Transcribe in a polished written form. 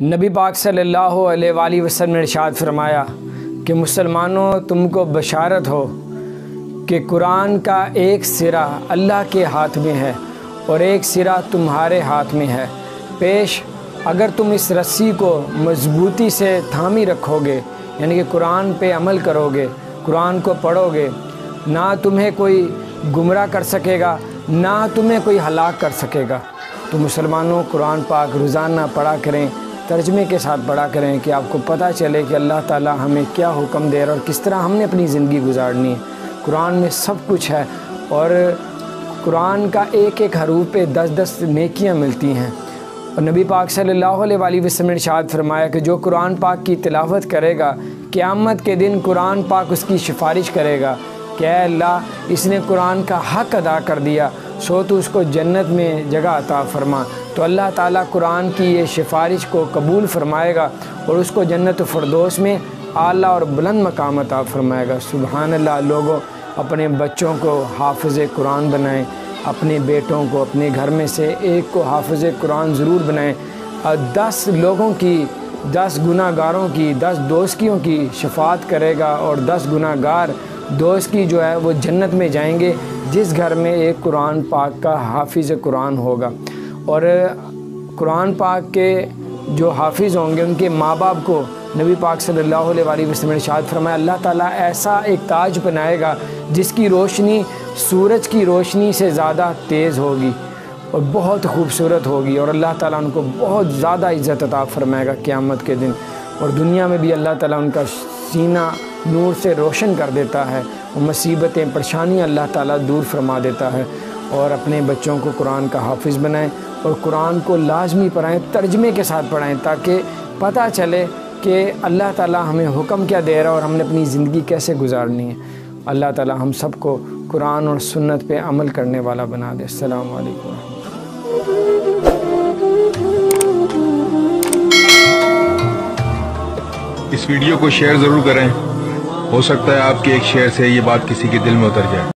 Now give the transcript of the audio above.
نبی پاک صلی اللہ علیہ وآلہ وسلم نے ارشاد فرمایا کہ مسلمانوں تم کو بشارت ہو کہ قرآن کا ایک سرا اللہ کے ہاتھ میں ہے اور ایک سرا تمہارے ہاتھ میں ہے۔ پیش اگر تم اس رسی کو مضبوطی سے تھامی رکھو گے، یعنی کہ قرآن پہ عمل کرو گے، قرآن کو پڑھو گے، نہ تمہیں کوئی گمراہ کر سکے گا، نہ تمہیں کوئی ہلاک کر سکے گا۔ تو مسلمانوں قرآن پاک روزانہ پڑھا کریں، ترجمے کے ساتھ پڑھا کریں کہ آپ کو پتہ چلے کہ اللہ تعالیٰ ہمیں کیا حکم دے رہا ہے اور کس طرح ہم نے اپنی زندگی گزارنی ہے۔ قرآن میں سب کچھ ہے اور قرآن کا ایک ایک حروف پہ 10 نیکیاں ملتی ہیں۔ اور نبی پاک صلی اللہ علیہ وآلہ وسلم نے ارشاد فرمایا کہ جو قرآن پاک کی تلاوت کرے گا، قیامت کے دن قرآن پاک اس کی سفارش کرے گا کہ اے اللہ اس نے قرآن کا حق ادا کر دیا، سو تو اس کو جنت میں جگہ عطا فرما۔ تو اللہ تعالیٰ قرآن کی یہ سفارش کو قبول فرمائے گا اور اس کو جنت فردوس میں اعلیٰ اور بلند مقام عطا فرمائے گا۔ سبحان اللہ۔ لوگوں اپنے بچوں کو حافظ قرآن بنائیں، اپنے بیٹوں کو اپنے گھر میں سے ایک کو حافظ قرآن ضرور بنائیں۔ 10 لوگوں کی، 10 گناہ گاروں کی، 10 دوستیوں کی شفاعت کرے گا اور 10 گناہ گار دوست کی جو ہے وہ جنت میں جائیں گے جس گھر میں ایک قرآن پاک کا حافظ قرآن ہوگا۔ اور قرآن پاک کے جو حافظ ہوں گے ان کے ماں باپ کو نبی پاک صلی اللہ علیہ وآلہ وسلم نے ارشاد فرمایا اللہ تعالیٰ ایسا ایک تاج بنائے گا جس کی روشنی سورج کی روشنی سے زیادہ تیز ہوگی اور بہت خوبصورت ہوگی، اور اللہ تعالیٰ ان کو بہت زیادہ عزت عطا فرمائے گا قیامت کے دن۔ اور دنیا میں بھی اللہ تعالیٰ ان کا سینہ نور سے روشن کر دیتا ہے، وہ مصیبتیں پریشانیاں اللہ تعالیٰ دور فرما دیتا ہے۔ اور اپنے بچوں کو قرآن کا حافظ بنائیں اور قرآن کو لازمی پڑھائیں، ترجمے کے ساتھ پڑھائیں تاکہ پتہ چلے کہ اللہ تعالیٰ ہمیں حکم کیا دے رہا ہے اور ہم نے اپنی زندگی کیسے گزارنی ہے۔ اللہ تعالیٰ ہم سب کو قرآن اور سنت پہ عمل کرنے والا بنا دے۔ السلام علیکم۔ اس ویڈیو کو شیئر ضرور کریں، ہو سکتا ہے آپ کے ایک شیئر سے یہ بات کسی کے دل میں اتر جائے۔